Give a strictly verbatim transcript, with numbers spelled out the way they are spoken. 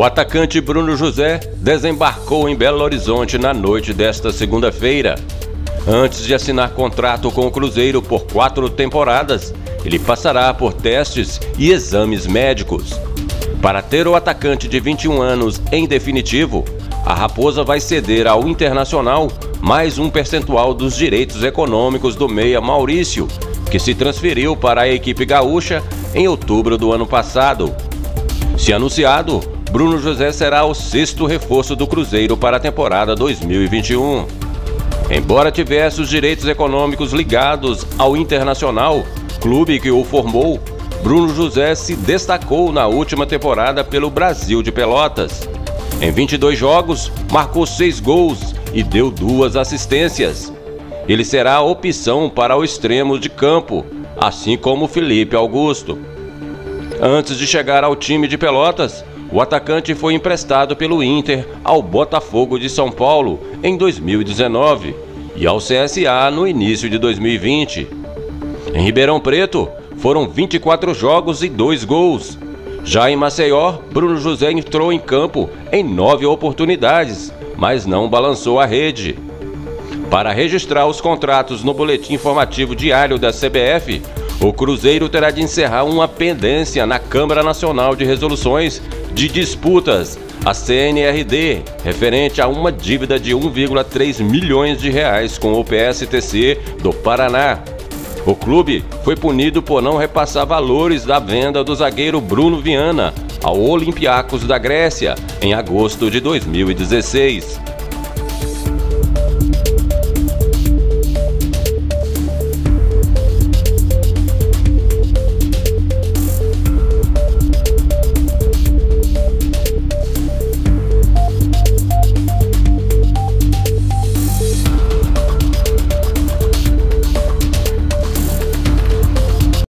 O atacante Bruno José desembarcou em Belo Horizonte na noite desta segunda-feira. Antes de assinar contrato com o Cruzeiro por quatro temporadas, ele passará por testes e exames médicos. Para ter o atacante de vinte e um anos em definitivo, a Raposa vai ceder ao Internacional mais um percentual dos direitos econômicos do meia Maurício, que se transferiu para a equipe gaúcha em outubro do ano passado. Se anunciado, Bruno José será o sexto reforço do Cruzeiro para a temporada dois mil e vinte e um. Embora tivesse os direitos econômicos ligados ao Internacional, clube que o formou, Bruno José se destacou na última temporada pelo Brasil de Pelotas. Em vinte e dois jogos, marcou seis gols e deu duas assistências. Ele será a opção para o extremo de campo, assim como Felipe Augusto. Antes de chegar ao time de Pelotas, o atacante foi emprestado pelo Inter ao Botafogo de São Paulo em dois mil e dezenove e ao C S A no início de dois mil e vinte. Em Ribeirão Preto, foram vinte e quatro jogos e dois gols. Já em Maceió, Bruno José entrou em campo em nove oportunidades, mas não balançou a rede. Para registrar os contratos no boletim informativo diário da C B F, o Cruzeiro terá de encerrar uma pendência na Câmara Nacional de Resoluções de Disputas, a C N R D, referente a uma dívida de um vírgula três milhões de reais com o P S T C do Paraná. O clube foi punido por não repassar valores da venda do zagueiro Bruno Viana ao Olympiacos da Grécia em agosto de dois mil e dezesseis.